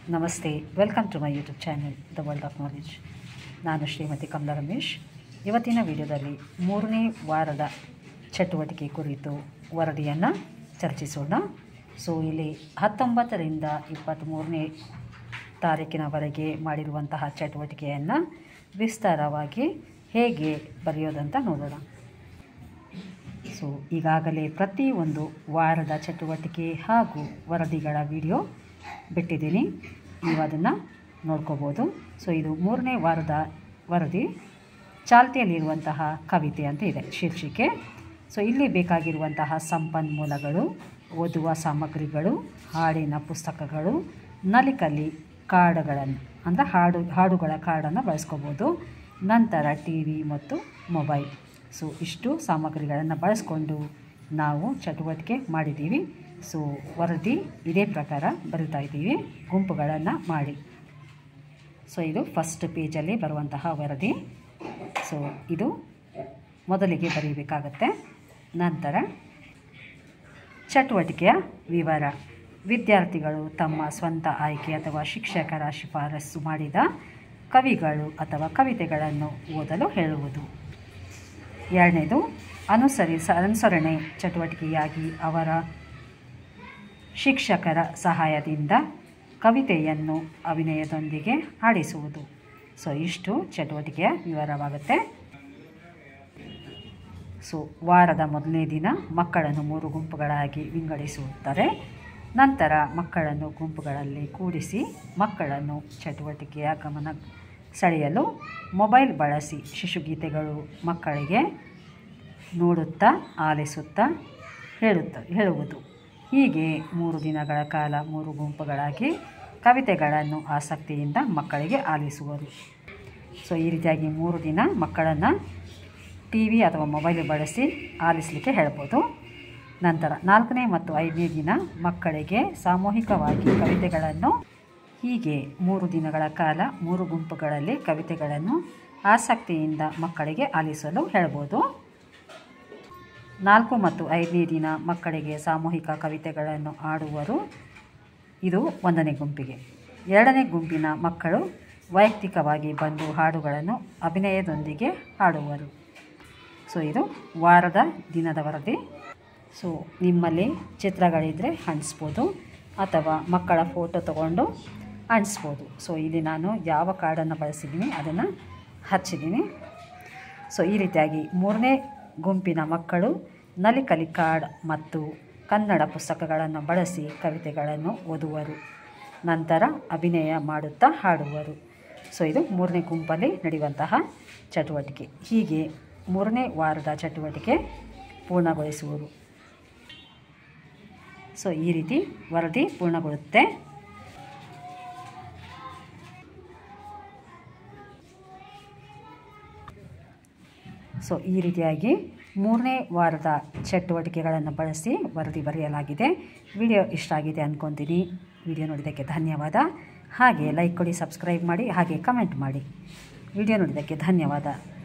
ನಮಸ್ತೆ, welcome to my YouTube channel the world of knowledge. ನಾನು ಶ್ರೀಮತಿ ಕಮಲಾ ರಮೇಶ್. ಇವತ್ತಿನ ವಿಡಿಯೋದಲ್ಲಿ 3ನೇ ವಾರದ ಚಟುವಟಿಕೆ ಕುರಿತು ವರದಿಯನ್ನು ಚರ್ಚಿಸೋಣ. ಇಲ್ಲಿ 19ರಿಂದ 23ನೇ ತಾರೀಕಿನವರೆಗೆ ಮಾಡಿರುವಂತಹ ಚಟುವಟಿಕೆಯನ್ನು ವಿಸ್ತಾರವಾಗಿ ಹೇಗೆ ಬರೆಯೋದಂತ ನೋಡೋಣ. ಈಗಾಗಲೇ ಪ್ರತಿಯೊಂದು ವಾರದ ಚಟುವಟಿಕೆ ಹಾಗೂ ವರದಿಗಳ ವಿಡಿಯೋ ಬಿಟ್ಟಿದ್ದೀನಿ, ನೀವು ಅದನ್ನು ನೋಡ್ಕೋಬೋದು. ಇದು 3ನೇ ವಾರದ ವರದಿ. ಚಾಲ್ತಿಯಲ್ಲಿರುವಂತಹ ಕವಿತೆ ಅಂತ ಇದೆ ಶೀರ್ಷಿಕೆ. ಇಲ್ಲಿ ಬೇಕಾಗಿರುವಂತಹ ಸಂಪನ್ಮೂಲಗಳು: ಓದುವ ಸಾಮಗ್ರಿಗಳು, ಹಾಡಿನ ಪುಸ್ತಕಗಳು, ನಲಿಕಲಿ ಕಾರ್ಡ್ಗಳನ್ನು ಅಂದರೆ ಹಾಡುಗಳ ಕಾರ್ಡನ್ನು ಬಳಸ್ಕೋಬೋದು. ನಂತರ TV ಮತ್ತು ಮೊಬೈಲ್. ಇಷ್ಟು ಸಾಮಗ್ರಿಗಳನ್ನು ಬಳಸ್ಕೊಂಡು ನಾವು ಚಟುವಟಿಕೆ ಮಾಡಿದ್ದೀವಿ. ವರದಿ ಇದೇ ಪ್ರಕಾರ ಬರಿತಾ ಇದ್ದೀವಿ, ಗುಂಪುಗಳನ್ನು ಮಾಡಿ. ಇದು ಫಸ್ಟ್ ಪೇಜಲ್ಲಿ ಬರುವಂತಹ ವರದಿ. ಇದು ಮೊದಲಿಗೆ ಬರೀಬೇಕಾಗತ್ತೆ. ನಂತರ ಚಟುವಟಿಕೆಯ ವಿವರ: ವಿದ್ಯಾರ್ಥಿಗಳು ತಮ್ಮ ಸ್ವಂತ ಆಯ್ಕೆ ಅಥವಾ ಶಿಕ್ಷಕರ ಶಿಫಾರಸು ಮಾಡಿದ ಕವಿಗಳು ಅಥವಾ ಕವಿತೆಗಳನ್ನು ಓದಲು ಹೇಳುವುದು. ಎರಡನೇದು, ಅನುಸರಣೆ ಚಟುವಟಿಕೆಯಾಗಿ ಅವರ ಶಿಕ್ಷಕರ ಸಹಾಯದಿಂದ ಕವಿತೆಯನ್ನು ಅಭಿನಯದೊಂದಿಗೆ ಹಾಡಿಸುವುದು. ಇಷ್ಟು ಚಟುವಟಿಕೆಯ ವಿವರವಾಗುತ್ತೆ. ವಾರದ ಮೊದಲನೇ ದಿನ ಮಕ್ಕಳನ್ನು 3 ಗುಂಪುಗಳಾಗಿ ವಿಂಗಡಿಸುತ್ತಾರೆ. ನಂತರ ಮಕ್ಕಳನ್ನು ಗುಂಪುಗಳಲ್ಲಿ ಕೂಡಿಸಿ ಮಕ್ಕಳನ್ನು ಚಟುವಟಿಕೆಯ ಗಮನ ಸೆಳೆಯಲು ಮೊಬೈಲ್ ಬಳಸಿ ಶಿಶುಗೀತೆಗಳು ಮಕ್ಕಳಿಗೆ ನೋಡುತ್ತಾ ಆಲಿಸುತ್ತಾ ಹೇಳುವುದು. ಹೀಗೆ 3 ದಿನಗಳ ಕಾಲ 3 ಗುಂಪುಗಳಾಗಿ ಕವಿತೆಗಳನ್ನು ಆಸಕ್ತಿಯಿಂದ ಮಕ್ಕಳಿಗೆ ಆಲಿಸುವರು. ಈ ರೀತಿಯಾಗಿ 3 ದಿನ ಮಕ್ಕಳನ್ನು TV ಅಥವಾ ಮೊಬೈಲ್ ಬಳಸಿ ಆಲಿಸಲಿಕ್ಕೆ ಹೇಳ್ಬೋದು. ನಂತರ 4ನೇ ಮತ್ತು 5ನೇ ದಿನ ಮಕ್ಕಳಿಗೆ ಸಾಮೂಹಿಕವಾಗಿ ಕವಿತೆಗಳನ್ನು, ಹೀಗೆ 3 ದಿನಗಳ ಕಾಲ 3 ಗುಂಪುಗಳಲ್ಲಿ ಕವಿತೆಗಳನ್ನು ಆಸಕ್ತಿಯಿಂದ ಮಕ್ಕಳಿಗೆ ಆಲಿಸಲು ಹೇಳ್ಬೋದು. 4 ಮತ್ತು 5ನೇ ದಿನ ಮಕ್ಕಳಿಗೆ ಸಾಮೂಹಿಕ ಕವಿತೆಗಳನ್ನು ಆಡುವರು. ಇದು 1ನೇ ಗುಂಪಿಗೆ. 2ನೇ ಗುಂಪಿನ ಮಕ್ಕಳು ವೈಯಕ್ತಿಕವಾಗಿ ಬಂದು ಹಾಡುಗಳನ್ನು ಅಭಿನಯದೊಂದಿಗೆ ಹಾಡುವರು. ಇದು ವಾರದ ದಿನದ ವರದಿ. ನಿಮ್ಮಲ್ಲಿ ಚಿತ್ರಗಳಿದ್ದರೆ ಅಂಟಿಸ್ಬೋದು ಅಥವಾ ಮಕ್ಕಳ ಫೋಟೋ ತಗೊಂಡು ಅಂಟಿಸ್ಬೋದು. ಇಲ್ಲಿ ನಾನು ಯಾವ ಕಾರ್ಡನ್ನು ಬಳಸಿದ್ದೀನಿ ಅದನ್ನು ಹಚ್ಚಿದ್ದೀನಿ. ಈ ರೀತಿಯಾಗಿ 3ನೇ ಗುಂಪಿನ ಮಕ್ಕಳು ನಲಿಕಲಿ ಕಾರ್ಡ್ ಮತ್ತು ಕನ್ನಡ ಪುಸ್ತಕಗಳನ್ನು ಬಳಸಿ ಕವಿತೆಗಳನ್ನು ಓದುವರು. ನಂತರ ಅಭಿನಯ ಮಾಡುತ್ತಾ ಹಾಡುವರು. ಇದು 3ನೇ ಗುಂಪಲ್ಲಿ ನಡೆಯುವಂತಹ ಚಟುವಟಿಕೆ. ಹೀಗೆ 3ನೇ ವಾರದ ಚಟುವಟಿಕೆ ಪೂರ್ಣಗೊಳಿಸುವುದು. ಈ ರೀತಿ ವರದಿ ಪೂರ್ಣಗೊಳ್ಳುತ್ತೆ. ಈ ರೀತಿಯಾಗಿ 3ನೇ ವಾರದ ಚಟುವಟಿಕೆಗಳನ್ನು ಬಳಸಿ ವರದಿ ಬರೆಯಲಾಗಿದೆ. ವಿಡಿಯೋ ಇಷ್ಟ ಆಗಿದೆ ಅಂದ್ಕೊತೀನಿ. ವಿಡಿಯೋ ನೋಡಿದ್ದಕ್ಕೆ ಧನ್ಯವಾದ. ಹಾಗೆ ಲೈಕ್ ಕೊಡಿ, ಸಬ್ಸ್ಕ್ರೈಬ್ ಮಾಡಿ, ಹಾಗೆ ಕಮೆಂಟ್ ಮಾಡಿ. ವಿಡಿಯೋ ನೋಡಿದ್ದಕ್ಕೆ ಧನ್ಯವಾದ.